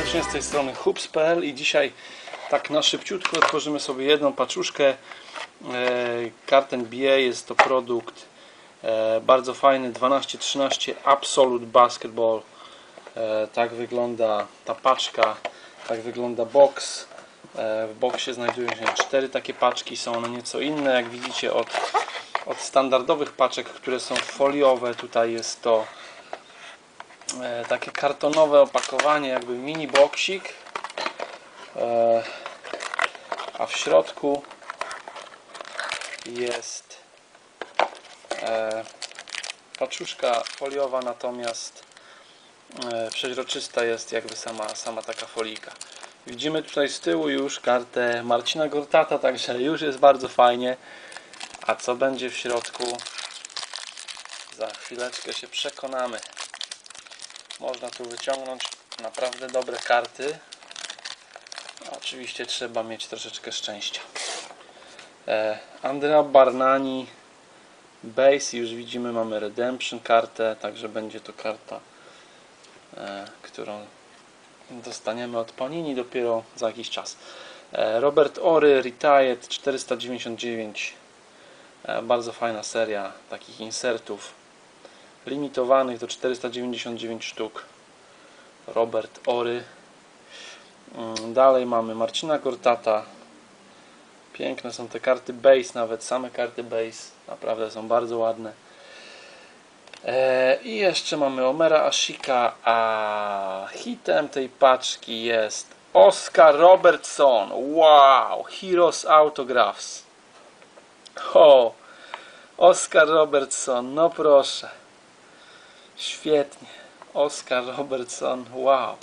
serdecznie, z tej strony Hubs.pl i dzisiaj tak na szybciutko otworzymy sobie jedną paczuszkę kart NBA. Jest to produkt bardzo fajny, 12-13 Absolute Basketball. Tak wygląda ta paczka, tak wygląda box. W boxie znajdują się 4 takie paczki, są one nieco inne, jak widzicie, od standardowych paczek, które są foliowe. Tutaj jest to takie kartonowe opakowanie, jakby mini boksik, a w środku jest paczuszka foliowa, natomiast przeźroczysta jest jakby sama taka folika. Widzimy tutaj z tyłu już kartę Marcina Gortata, także już jest bardzo fajnie. A co będzie w środku, za chwileczkę się przekonamy. Można tu wyciągnąć naprawdę dobre karty. Oczywiście trzeba mieć troszeczkę szczęścia. Andrea Bargnani Base, już widzimy, mamy Redemption kartę, także będzie to karta, którą dostaniemy od Panini dopiero za jakiś czas. Robert Horry Retired 499, bardzo fajna seria takich insertów limitowanych do 499 sztuk. Robert Horry. Dalej mamy Marcina Gortata. Piękne są te karty base, nawet same karty base naprawdę są bardzo ładne. I jeszcze mamy Omera Ashika, a hitem tej paczki jest Oscar Robertson. Wow! Heroes Autographs. Oscar Robertson, no proszę. Świetnie. Oscar Robertson, wow.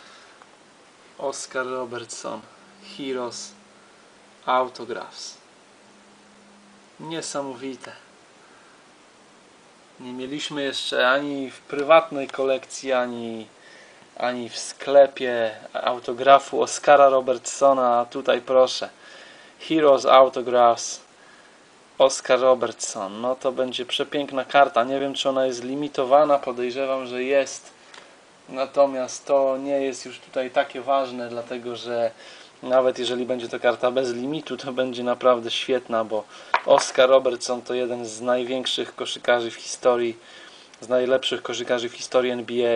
Oscar Robertson, Heroes Autographs. Niesamowite. Nie mieliśmy jeszcze ani w prywatnej kolekcji, ani w sklepie autografu Oscara Robertsona, a tutaj proszę. Heroes Autographs, Oscar Robertson. No to będzie przepiękna karta. Nie wiem, czy ona jest limitowana, podejrzewam, że jest. Natomiast to nie jest już tutaj takie ważne, dlatego że nawet jeżeli będzie to karta bez limitu, to będzie naprawdę świetna, bo Oscar Robertson to jeden z największych koszykarzy w historii, z najlepszych koszykarzy w historii NBA.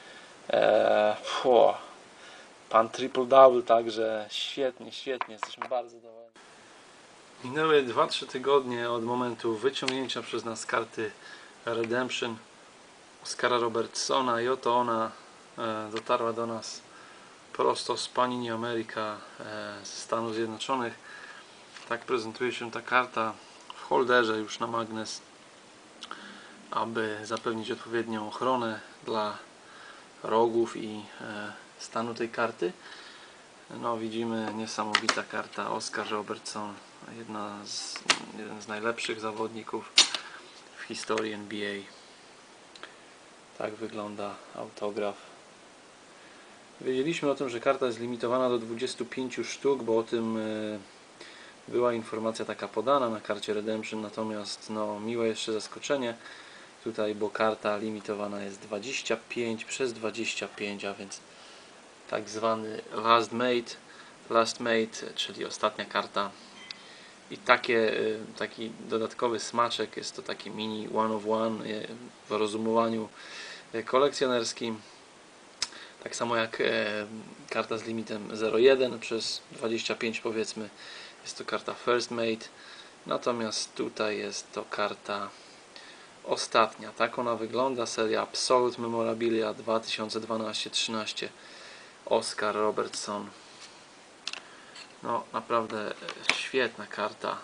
Pan triple-double, także świetnie, jesteśmy bardzo zadowoleni. Minęły 2-3 tygodnie od momentu wyciągnięcia przez nas karty Redemption Oscara Robertsona i oto ona dotarła do nas prosto z Panini America ze Stanów Zjednoczonych. Tak prezentuje się ta karta w holderze już na magnes, aby zapewnić odpowiednią ochronę dla rogów i stanu tej karty. No, widzimy, niesamowita karta. Oscar Robertson, jeden z najlepszych zawodników w historii NBA. Tak wygląda autograf. Wiedzieliśmy o tym, że karta jest limitowana do 25 sztuk, bo o tym była informacja taka podana na karcie Redemption, natomiast no, miłe jeszcze zaskoczenie tutaj, bo karta limitowana jest 25 przez 25, a więc tak zwany last made, czyli ostatnia karta. I taki dodatkowy smaczek, jest to taki mini one of one w rozumowaniu kolekcjonerskim. Tak samo jak karta z limitem 0,1 przez 25, powiedzmy, jest to karta first made. Natomiast tutaj jest to karta ostatnia. Tak ona wygląda, seria Absolute Memorabilia 2012-13 Oscar Robertson. No, naprawdę świetna karta.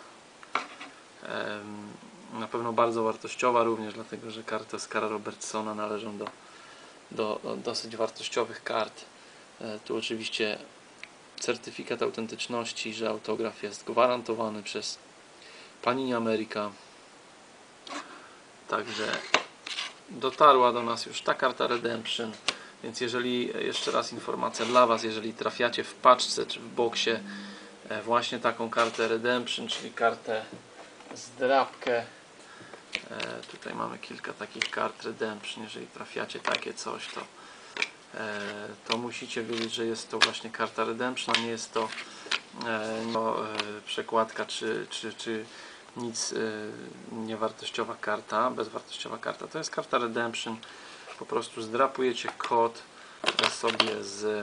Na pewno bardzo wartościowa również, dlatego że karty Oscara Robertsona należą do dosyć wartościowych kart. Tu oczywiście certyfikat autentyczności, że autograf jest gwarantowany przez Panini America. Także dotarła do nas już ta karta Redemption, więc jeżeli, jeszcze raz informacja dla Was, jeżeli trafiacie w paczce czy w boksie właśnie taką kartę Redemption, czyli kartę z drapkę, tutaj mamy kilka takich kart Redemption, jeżeli trafiacie takie coś, to to musicie wiedzieć, że jest to właśnie karta Redemption, a nie jest to przekładka czy nic niewartościowa karta, bezwartościowa karta. To jest karta Redemption. Po prostu zdrapujecie kod sobie z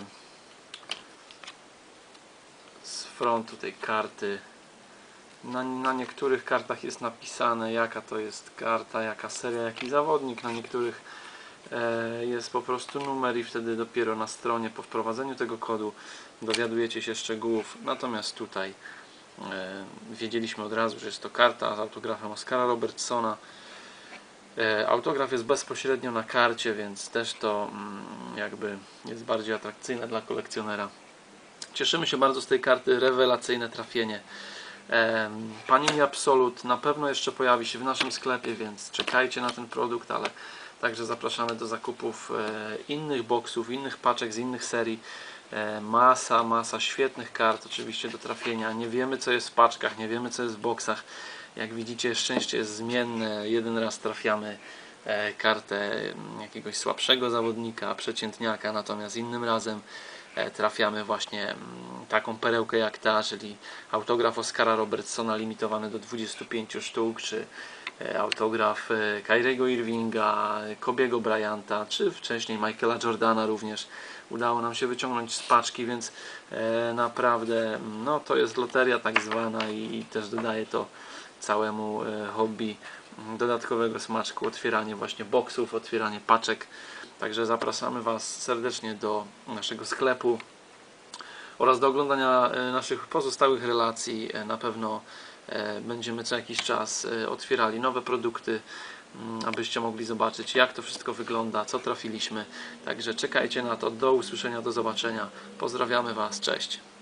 frontu tej karty. Na niektórych kartach jest napisane, jaka to jest karta, jaka seria, jaki zawodnik. Na niektórych jest po prostu numer i wtedy dopiero na stronie po wprowadzeniu tego kodu dowiadujecie się szczegółów. Natomiast tutaj wiedzieliśmy od razu, że jest to karta z autografem Oscara Robertsona. Autograf jest bezpośrednio na karcie, więc też to jakby jest bardziej atrakcyjne dla kolekcjonera. Cieszymy się bardzo z tej karty, rewelacyjne trafienie. Panini Absolute na pewno jeszcze pojawi się w naszym sklepie, więc czekajcie na ten produkt, ale także zapraszamy do zakupów innych boksów, innych paczek z innych serii. Masa świetnych kart oczywiście do trafienia. Nie wiemy, co jest w paczkach, nie wiemy, co jest w boksach. Jak widzicie, szczęście jest zmienne. Jeden raz trafiamy kartę jakiegoś słabszego zawodnika, przeciętniaka, natomiast innym razem trafiamy właśnie taką perełkę jak ta, czyli autograf Oscara Robertsona limitowany do 25 sztuk, czy autograf Kyriego Irvinga, Kobiego Bryanta, czy wcześniej Michaela Jordana również udało nam się wyciągnąć z paczki, więc naprawdę no, to jest loteria tak zwana i też dodaje to całemu hobby dodatkowego smaczku, otwieranie właśnie boksów, otwieranie paczek. Także zapraszamy Was serdecznie do naszego sklepu oraz do oglądania naszych pozostałych relacji. Na pewno będziemy co jakiś czas otwierali nowe produkty, abyście mogli zobaczyć, jak to wszystko wygląda, co trafiliśmy. Także czekajcie na to. Do usłyszenia, do zobaczenia. Pozdrawiamy Was. Cześć.